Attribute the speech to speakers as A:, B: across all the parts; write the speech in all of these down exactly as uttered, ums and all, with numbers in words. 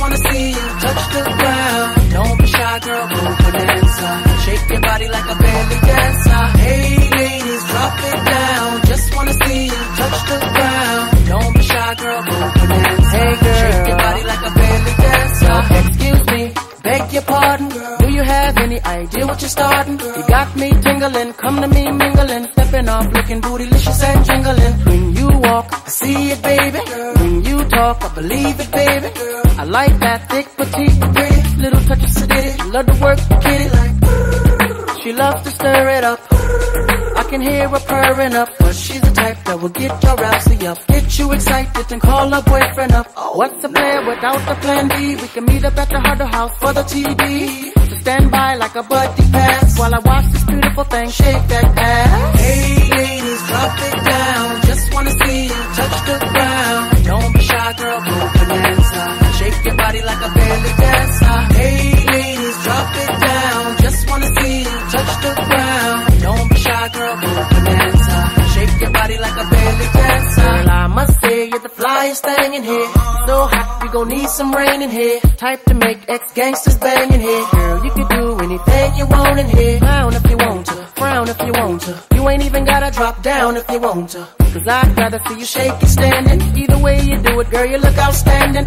A: wanna see you touch the ground. Don't be shy, girl, go bonanza. Shake your body like a belly dancer. Hey ladies, drop it down. Just wanna see you touch the ground. Don't be shy, girl, go bonanza. Hey girl, shake your body like a belly dancer. Excuse me, beg your pardon, girl. Do you have any idea what you're starting? Girl. You got me tingling, come to me mingling. Stepping off, looking bootylicious and jingling. When you walk, I see it, baby. Girl. When you talk, I believe it, baby. Girl. I like that thick, petite, pretty, little touches of ditty. Love to work the kitty like purr. She loves to stir it up. I can hear her purring up, but she's the type that will get your rousey up, get you excited and call her boyfriend up. What's the plan without the plan B? We can meet up at the Harder House for the T V. So stand by like a buddy pass while I watch this beautiful thing shake that ass. Hey ladies, drop it down. Just wanna see you touch the ground. Don't be shy, girl, go bonanza. Shake your body like a belly dancer. Hey ladies, drop it down. Just wanna see you touch the ground. Don't be shy, girl, go bonanza. Shake your body like a belly dancer. Girl, I must say you're the flyest thing in here. So hot, we gon' need some rain in here. Type to make ex-gangsters bang in here. Girl, you can do anything you want in here. Frown if you want to, frown if you want to. You ain't even gotta drop down if you want to. Cause I'd rather see you shake it standing. Either way you do it, girl, you look outstanding.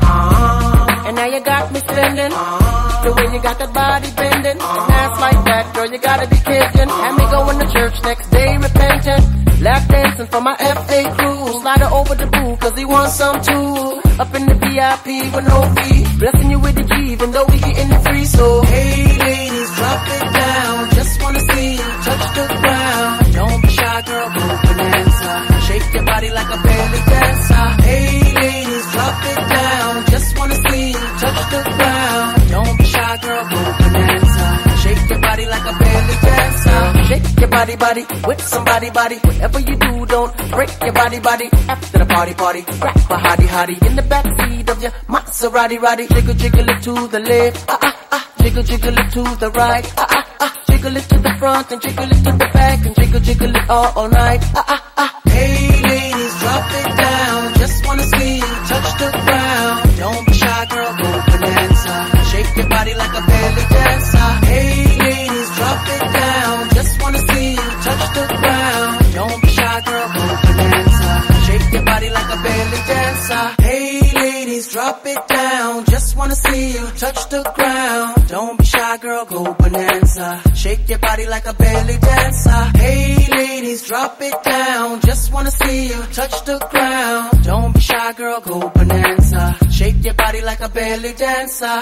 A: Uh, and now you got me standing. Uh, the way you got that body bending. Uh, and ass like that, girl, you gotta be kidding. Had me going to church next day repentant. Lap dancing for my F A crew. Slide her over the boo, cause he wants some too. Up in the V I P with no fee. Blessing you with the G, even though we getting it free. So, hey ladies, drop it down. Just wanna see you touch the ground. Don't be shy, girl, go bonanza. Shake your body like a belly dancer. Hey ladies, drop it down. Just wanna see you touch the ground. Don't be shy, girl, go bonanza. Shake your body like a belly dancer. Shake your body, body, with somebody, body. Whatever you do, don't break your body, body. After the party, party, grab a hottie, hottie. In the backseat of your Maserati, roddy. Jiggle, jiggle it to the left, ah, ah, ah. Jiggle, jiggle it to the right, ah, ah, ah. Jiggle it to the front and jiggle it to the back. And jiggle, jiggle it all, all night, ah, ah, ah. Hey ladies, drop it down. Just wanna see you touch the ground. Don't be shy, girl, go bonanza. Shake your body like a belly dancer. Hey ladies, drop it down. Just wanna see you touch the ground. Don't be shy, girl, go bonanza. Shake your body like a belly dancer. Hey ladies, drop it down. Just wanna see you touch the ground. Don't be shy, girl, go bonanza. Shake your body like a belly dancer. Hey ladies, drop it down. Just wanna see you touch the ground. Don't be shy, girl, go bonanza. Shake your body like a belly dancer.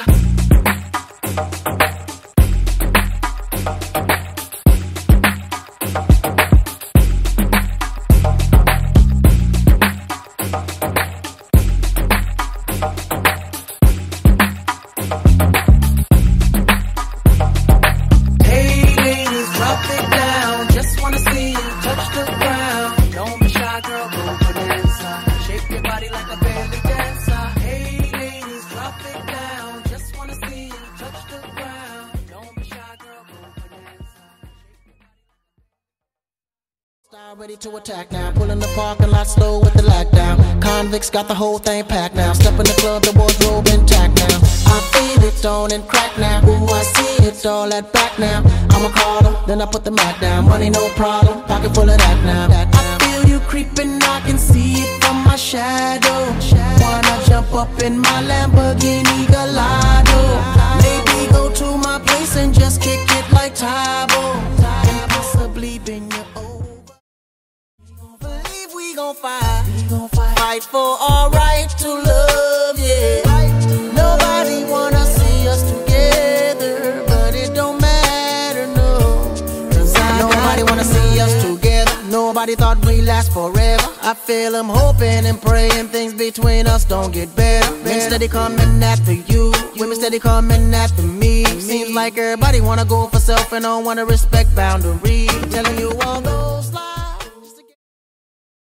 B: Ready to attack now, pulling the parking lot slow with the lockdown. Convicts got the whole thing packed now. Step in the club, the wardrobe intact now. I feel it on and crack now. Ooh, I see it all at back now. I'ma call them, then I put the mat down. Money no problem, pocket full of that now. I feel you creeping, I can see it from my shadow. Wanna jump up in my Lamborghini Gallardo? Maybe go to my place and just kick it like Tybo, and possibly bend you over. We gon' fight, we gon' fight, fight for our right to love, yeah. Nobody wanna see us together, but it don't matter, no. Cause I nobody wanna see us together. Nobody thought we'd last forever. I feel I'm hoping and praying things between us don't get better. Men steady coming after you, women steady coming after me. Seems like everybody wanna go for self and don't wanna respect boundaries. Telling you all those